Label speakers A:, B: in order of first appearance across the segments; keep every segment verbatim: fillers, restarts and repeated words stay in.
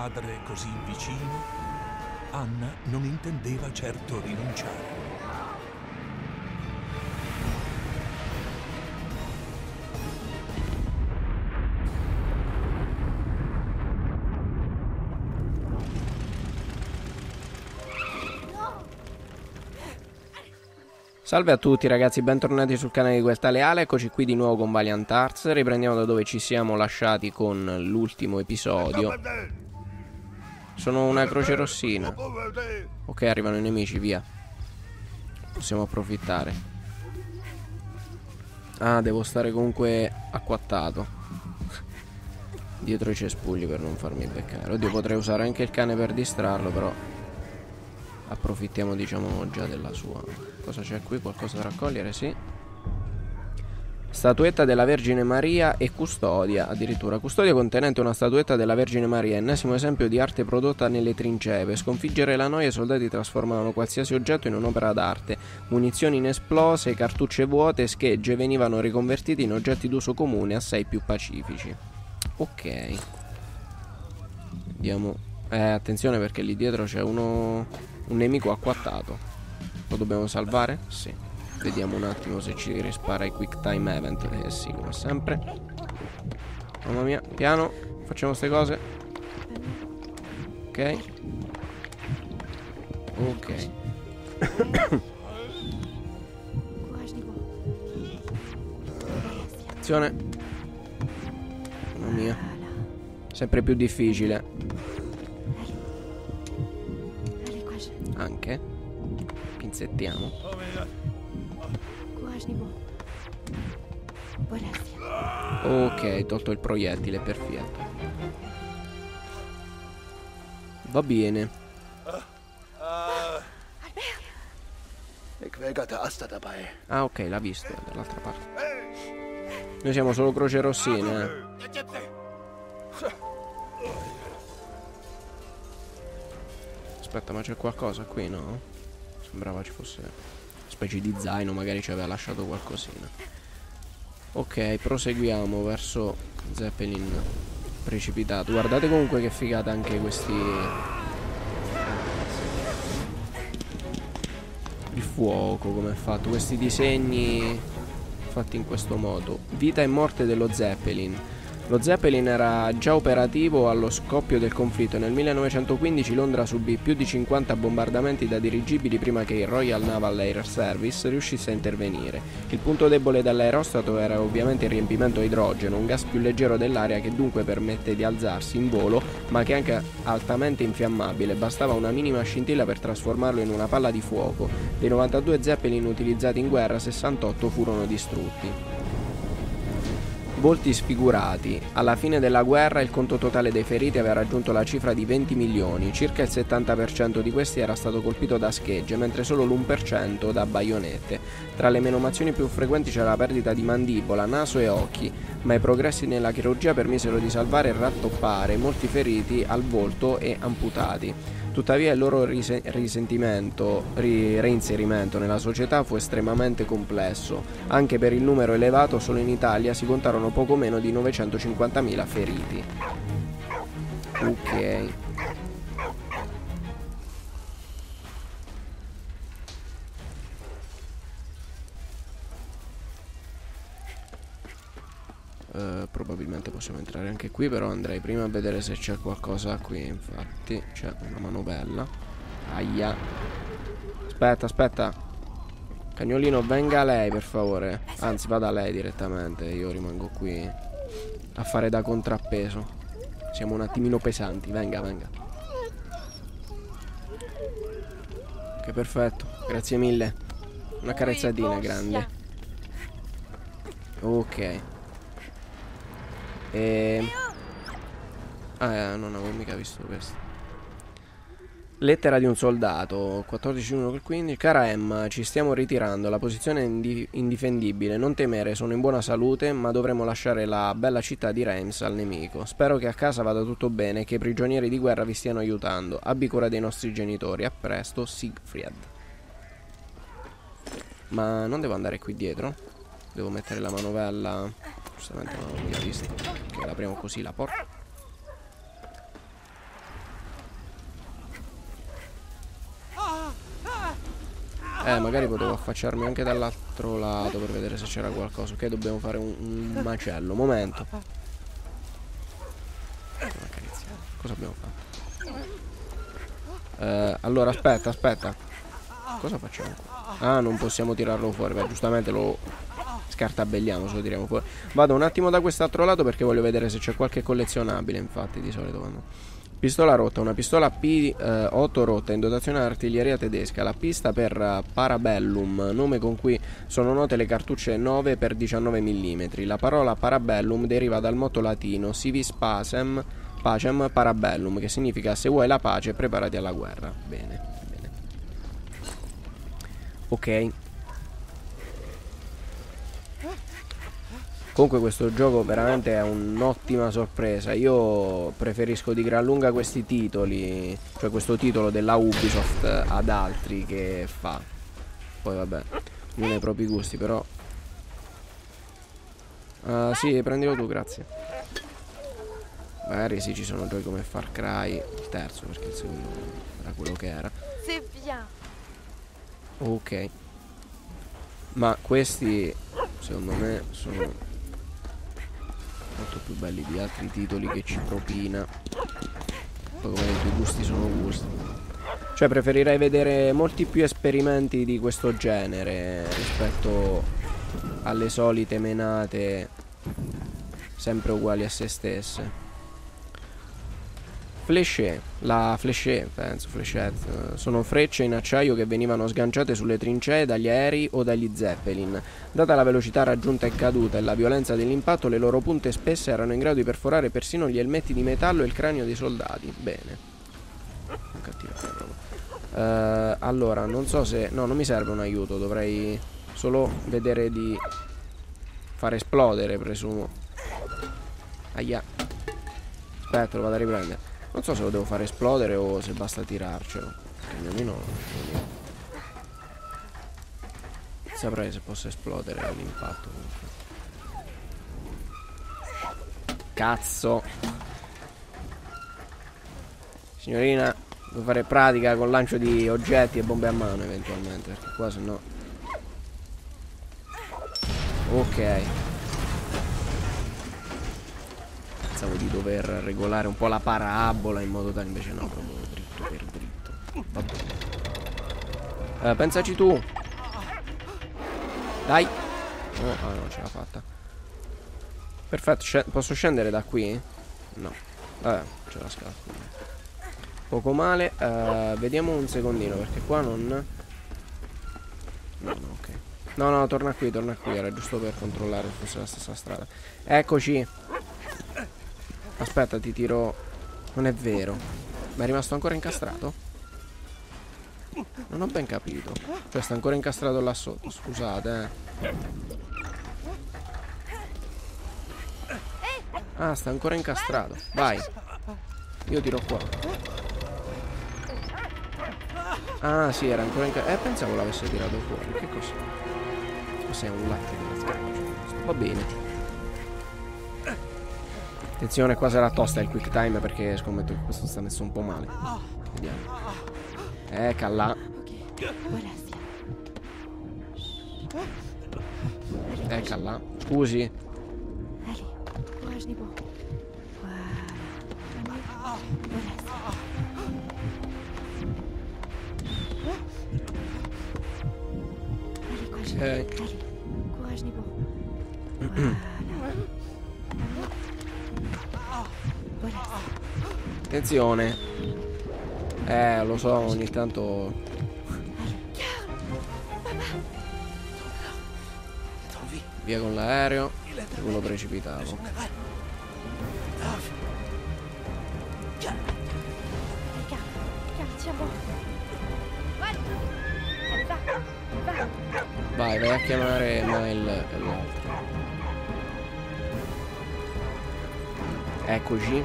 A: padre così vicino, Anna non intendeva certo rinunciare.
B: Salve a tutti ragazzi, bentornati sul canale di Guelta Leale, eccoci qui di nuovo con Valiant Hearts. Riprendiamo da dove ci siamo lasciati con l'ultimo episodio. Sono una croce rossina. Ok, arrivano i nemici, via. Possiamo approfittare. Ah, devo stare comunque acquattato dietro i cespugli per non farmi beccare. Oddio, potrei usare anche il cane per distrarlo, però approfittiamo, diciamo, già della sua. Cosa c'è qui? Qualcosa da raccogliere? Sì. Statuetta della Vergine Maria e custodia. Addirittura custodia contenente una statuetta della Vergine Maria, ennesimo esempio di arte prodotta nelle trincee. Per sconfiggere la noia i soldati trasformavano qualsiasi oggetto in un'opera d'arte. Munizioni inesplose, cartucce vuote, schegge venivano riconvertiti in oggetti d'uso comune assai più pacifici. Ok. Andiamo. Eh, attenzione perché lì dietro c'è uno... un nemico acquattato. Lo dobbiamo salvare? Sì. Vediamo un attimo se ci rispara i quick time event. Eh sì, come sempre. Mamma mia, piano. Facciamo queste cose. Ok. Ok. Attenzione. Mamma mia. Sempre più difficile. Anche. Pinzettiamo. Ok, tolto il proiettile, perfetto. Va bene. Ah, ok, l'ha visto dall'altra parte. Noi siamo solo croce rossine, eh. Aspetta, ma c'è qualcosa qui, no? Sembrava ci fosse una specie di zaino, magari ci aveva lasciato qualcosina. Ok, proseguiamo verso Zeppelin precipitato. Guardate comunque che figata anche questi... il fuoco, come è fatto. Questi disegni fatti in questo modo. Vita e morte dello Zeppelin. Lo Zeppelin era già operativo allo scoppio del conflitto. Nel millenovecentoquindici Londra subì più di cinquanta bombardamenti da dirigibili prima che il Royal Naval Air Service riuscisse a intervenire. Il punto debole dell'aerostato era ovviamente il riempimento a idrogeno, un gas più leggero dell'aria che dunque permette di alzarsi in volo, ma che è anche altamente infiammabile. Bastava una minima scintilla per trasformarlo in una palla di fuoco. Dei novantadue Zeppelin utilizzati in guerra, sessantotto furono distrutti. Volti sfigurati. Alla fine della guerra il conto totale dei feriti aveva raggiunto la cifra di venti milioni. Circa il settanta per cento di questi era stato colpito da schegge, mentre solo l'uno per cento da baionette. Tra le menomazioni più frequenti c'era la perdita di mandibola, naso e occhi, ma i progressi nella chirurgia permisero di salvare e rattoppare molti feriti al volto e amputati. Tuttavia il loro rise risentimento, ri reinserimento nella società fu estremamente complesso. Anche per il numero elevato, solo in Italia si contarono poco meno di novecentocinquantamila feriti. Ok. Uh, probabilmente possiamo entrare anche qui, però andrei prima a vedere se c'è qualcosa qui. Infatti c'è una manovella. Aia. Aspetta, aspetta. Cagnolino, venga lei per favore. Anzi, vada lei direttamente. Io rimango qui a fare da contrappeso. Siamo un attimino pesanti. Venga, venga. Ok, perfetto. Grazie mille. Una carezzatina grande. Ok. E... ah, eh, non avevo mica visto questo. Lettera di un soldato, quattordici uno quindici. Cara Emma, ci stiamo ritirando, la posizione è indi indifendibile. Non temere, sono in buona salute, ma dovremo lasciare la bella città di Reims al nemico. Spero che a casa vada tutto bene e che i prigionieri di guerra vi stiano aiutando. Abbi cura dei nostri genitori. A presto, Siegfried. Ma non devo andare qui dietro? Devo mettere la manovella. Giustamente non l'ho mica visto. Ok, l'apriamo così la porta. Eh, magari potevo affacciarmi anche dall'altro lato per vedere se c'era qualcosa. Ok, dobbiamo fare un, un macello. Momento. Cosa abbiamo fatto? Eh, allora, aspetta, aspetta. Cosa facciamo qua? Ah, non possiamo tirarlo fuori. Beh, giustamente lo scartabelliamo se lo tiriamo fuori. Vado un attimo da quest'altro lato perché voglio vedere se c'è qualche collezionabile. Infatti, di solito quando... Pistola rotta, una pistola P otto rotta in dotazione all'artiglieria tedesca. La pista per Parabellum, nome con cui sono note le cartucce nove per diciannove millimetri. La parola Parabellum deriva dal motto latino Civis Pacem, Pacem Parabellum, che significa se vuoi la pace preparati alla guerra. Bene, bene. Ok. Comunque questo gioco veramente è un'ottima sorpresa. Io preferisco di gran lunga questi titoli, cioè questo titolo della Ubisoft ad altri che fa. Poi vabbè, non hai propri gusti, però uh, sì, prendilo tu, grazie. Magari sì, ci sono giochi come Far Cry, il terzo, perché il secondo era quello che era. Ok. Ma questi secondo me sono molto più belli di altri titoli che ci propina. Poi come i tuoi gusti sono gusti. Cioè preferirei vedere molti più esperimenti di questo genere rispetto alle solite menate sempre uguali a se stesse. Fléché, la fléché, penso, fléchette, sono frecce in acciaio che venivano sganciate sulle trincee dagli aerei o dagli zeppelin. Data la velocità raggiunta e caduta e la violenza dell'impatto, le loro punte spesse erano in grado di perforare persino gli elmetti di metallo e il cranio dei soldati. Bene. Un cattivo proprio. Uh, allora, non so se... No, non mi serve un aiuto, dovrei solo vedere di far esplodere, presumo. Aia. Aspetta, lo vado a riprendere. Non so se lo devo fare esplodere o se basta tirarcelo. Perché no, saprei se posso esplodere all'impatto. Cazzo. Signorina, devo fare pratica con lancio di oggetti e bombe a mano eventualmente, perché qua se no... Ok. Pensavo di dover regolare un po' la parabola in modo tale, invece no, proprio dritto per dritto. Va bene. Eh, pensaci tu. Dai. Oh, ah, no, ce l'ha fatta. Perfetto, sc posso scendere da qui? No. Vabbè, c'è la scala. Poco male. Uh, vediamo un secondino, perché qua non... No, no, ok. No, no, torna qui, torna qui. Era giusto per controllare se fosse la stessa strada. Eccoci. Aspetta, ti tiro... Non è vero. Ma è rimasto ancora incastrato? Non ho ben capito. Cioè sta ancora incastrato là sotto. Scusate, eh. Ah, sta ancora incastrato. Vai. Io tiro qua. Ah, sì, era ancora incastrato. Eh, pensavo l'avesse tirato fuori. Che cos'è? Cos'è un latte? Va bene. Attenzione, qua sarà tosta il quick time perché scommetto che questo sta messo un po' male. Vediamo. Ecca là. Ecca là. Scusi. Ok. Attenzione. Eh, lo so, ogni tanto. Via con l'aereo. E quello precipitavo. Vai, vai a chiamare Mile e l'altro. Eccoci.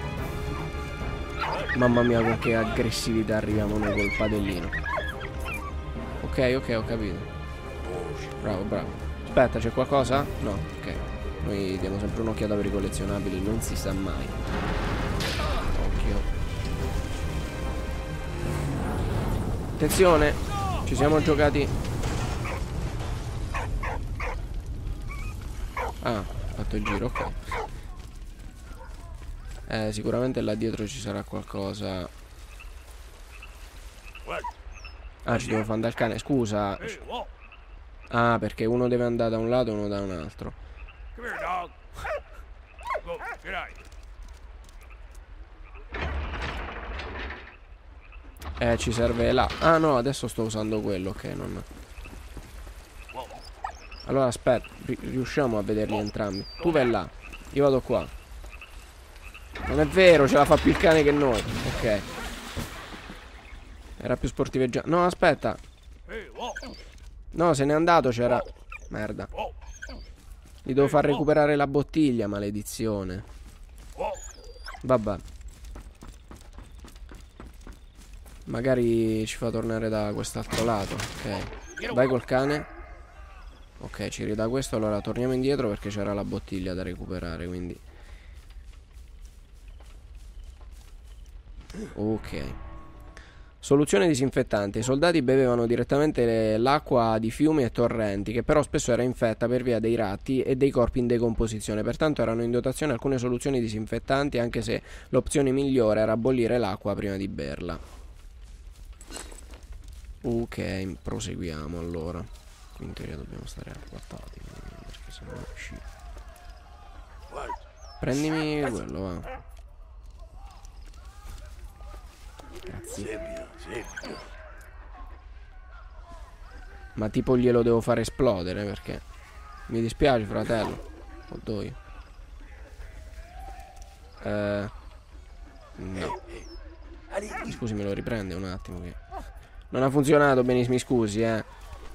B: Mamma mia, con che aggressività arriviamo noi col padellino. Ok, ok, ho capito. Bravo, bravo. Aspetta, c'è qualcosa? No, ok. Noi diamo sempre un'occhiata per i collezionabili, non si sa mai. Occhio. Attenzione. Ci Ci siamo giocati. Ah, ho fatto il giro, ok. Eh, sicuramente là dietro ci sarà qualcosa. Ah, ci devo fare andare il cane. Scusa. Ah, perché uno deve andare da un lato e uno da un altro. Eh, ci serve là. Ah no, adesso sto usando quello, ok, non... Allora aspetta, riusciamo a vederli entrambi. Tu vai là, io vado qua. Non è vero, ce la fa più il cane che noi. Ok. Era più sportiveggiato. No, aspetta. No, se n'è andato, c'era... Merda. Gli devo far recuperare la bottiglia, maledizione. Vabbè. Magari ci fa tornare da quest'altro lato. Ok. Vai col cane. Ok, ci ridà questo. Allora torniamo indietro perché c'era la bottiglia da recuperare, quindi. Ok. Soluzione disinfettante. I soldati bevevano direttamente l'acqua di fiumi e torrenti, che però spesso era infetta per via dei ratti e dei corpi in decomposizione. Pertanto erano in dotazione alcune soluzioni disinfettanti, anche se l'opzione migliore era bollire l'acqua prima di berla. Ok, proseguiamo allora. Qui in teoria dobbiamo stare acquattati, perché se no usci. Prendimi quello, va. Grazie. Ma tipo glielo devo fare esplodere, perché mi dispiace, fratello. Oddio. Eh No. Scusi, me lo riprende un attimo che non ha funzionato benissimo, mi scusi, eh.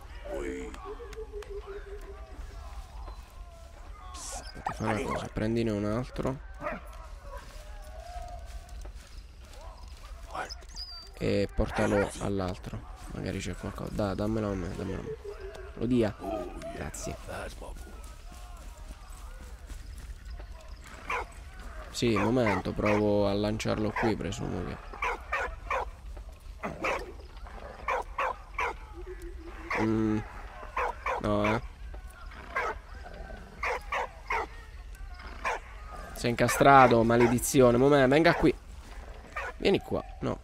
B: Fai una cosa, prendine un altro e portalo all'altro. Magari c'è qualcosa. Da, dammelo a me, dammelo a me. Lo dia. Grazie. Sì, un momento, provo a lanciarlo qui, presumo che. Mm. No, eh. Sei incastrato, maledizione. Momento, venga qui. Vieni qua, no.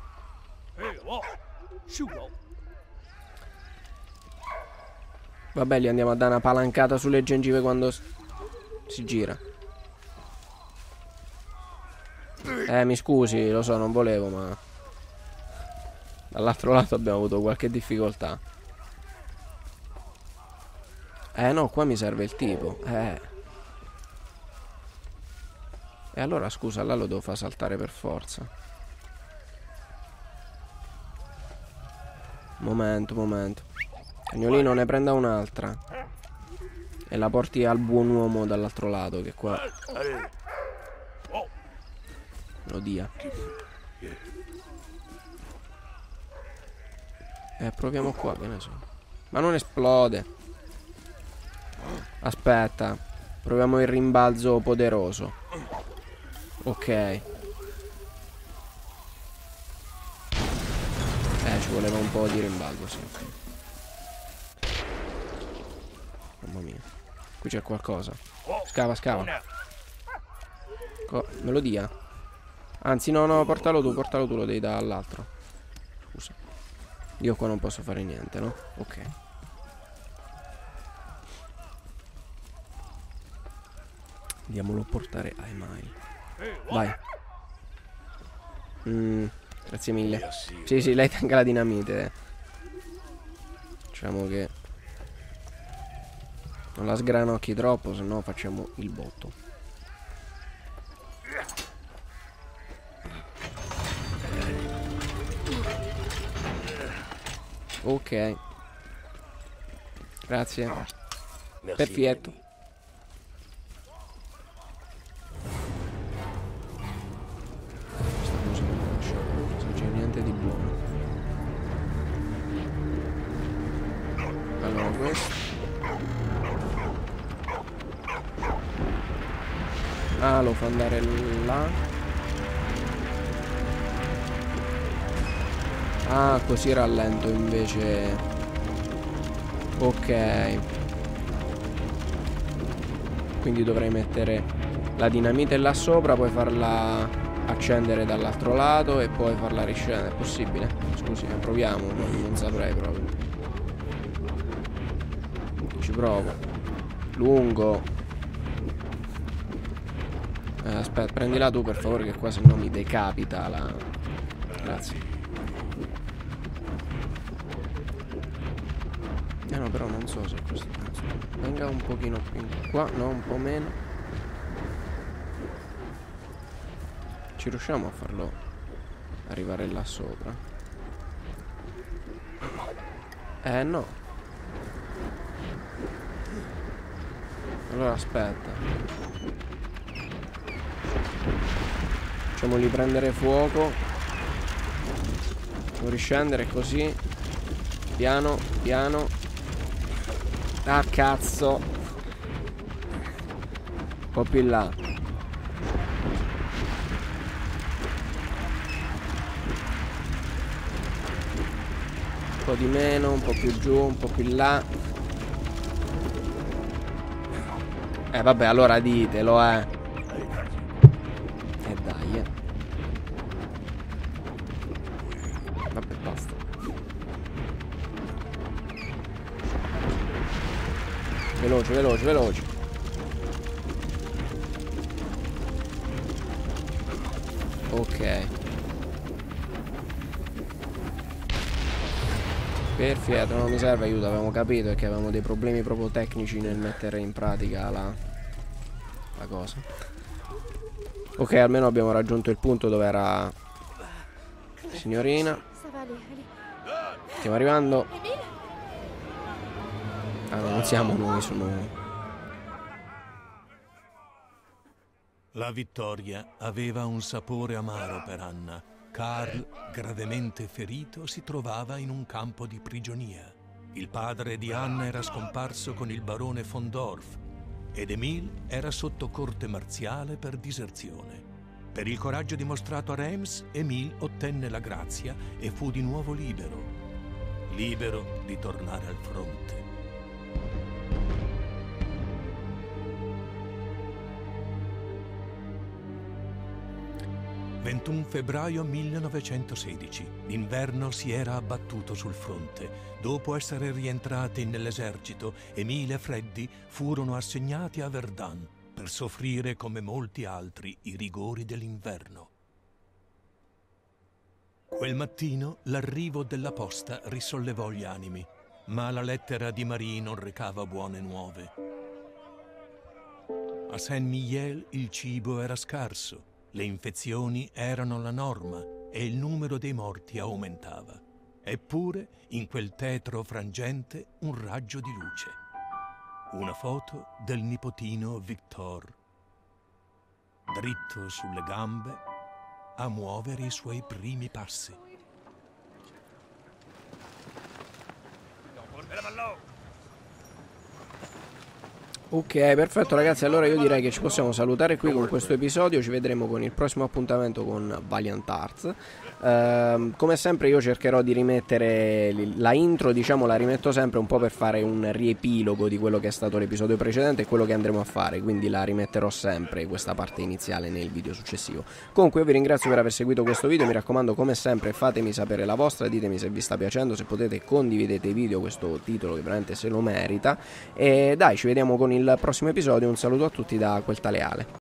B: Vabbè, gli andiamo a dare una palancata sulle gengive quando si gira. Eh, mi scusi, lo so, non volevo, ma dall'altro lato abbiamo avuto qualche difficoltà. Eh no, qua mi serve il tipo. Eh E allora scusa, là lo devo far saltare per forza. Momento, momento. Cagnolino, ne prenda un'altra e la porti al buon uomo dall'altro lato, che qua lo dia. Eh, proviamo qua, che ne so. Ma non esplode. Aspetta, proviamo il rimbalzo poderoso. Ok. Eh, ci voleva un po' di rimbalzo, sì. Mamma mia. Qui c'è qualcosa. Scava, scava. Co me lo dia? Anzi, no, no, portalo tu, portalo tu, lo devi dare all'altro. Scusa. Io qua non posso fare niente, no? Ok. Andiamolo a portare ai mai. Vai. Mm, grazie mille. Sì, sì, lei tenga la dinamite. Diciamo che non la sgranocchi troppo, se no facciamo il botto. Ok. Grazie. Perfetto. Di buono. Allora questo. Ah, lo fa andare là. Ah, così rallento invece. Ok. Quindi dovrei mettere la dinamite là sopra, poi farla accendere dall'altro lato e poi farla riscendere. È possibile? Scusi, proviamo, non, non saprei proprio. Ci provo. Lungo. Eh, aspetta, prendila tu per favore, che qua se no mi decapita la... Grazie. Eh no, però non so se questo... Venga un pochino più in qua, no, un po' meno. Ci riusciamo a farlo arrivare là sopra? Eh no. Allora aspetta. Facciamoli prendere fuoco. Facciamo riscendere così. Piano, piano. Ah cazzo. Un po' più in là. Un po' di meno, un po' più giù, un po' più in là. Eh vabbè, allora ditelo, eh. Eh dai, eh. Vabbè, basta. Veloce, veloce, veloce. Ok. Perfetto, non mi serve aiuto, avevamo capito, è che avevamo dei problemi proprio tecnici nel mettere in pratica la, la cosa. Ok, almeno abbiamo raggiunto il punto dove era signorina. Stiamo arrivando. Ah no, non siamo noi, sono...
A: La vittoria aveva un sapore amaro per Anna. Karl, gravemente ferito, si trovava in un campo di prigionia. Il padre di Anna era scomparso con il barone von Dorf ed Emil era sotto corte marziale per diserzione. Per il coraggio dimostrato a Reims, Emil ottenne la grazia e fu di nuovo libero. Libero di tornare al fronte. ventuno febbraio millenovecentosedici. L'inverno si era abbattuto sul fronte. Dopo essere rientrati nell'esercito, Emile e Freddy furono assegnati a Verdun per soffrire come molti altri i rigori dell'inverno. Quel mattino l'arrivo della posta risollevò gli animi, ma la lettera di Marie non recava buone nuove. A Saint-Mihiel il cibo era scarso. Le infezioni erano la norma e il numero dei morti aumentava. Eppure, in quel tetro frangente, un raggio di luce. Una foto del nipotino Victor, dritto sulle gambe, a muovere i suoi primi passi.
B: Ok, perfetto ragazzi, allora io direi che ci possiamo salutare qui con questo episodio. Ci vedremo con il prossimo appuntamento con Valiant Hearts. Uh, come sempre io cercherò di rimettere la intro, diciamo la rimetto sempre un po' per fare un riepilogo di quello che è stato l'episodio precedente e quello che andremo a fare, quindi la rimetterò sempre questa parte iniziale nel video successivo. Comunque io vi ringrazio per aver seguito questo video, mi raccomando come sempre fatemi sapere la vostra, ditemi se vi sta piacendo, se potete condividete i video, questo titolo che veramente se lo merita. E dai, ci vediamo con il prossimo episodio, un saluto a tutti da Quel Tale Ale.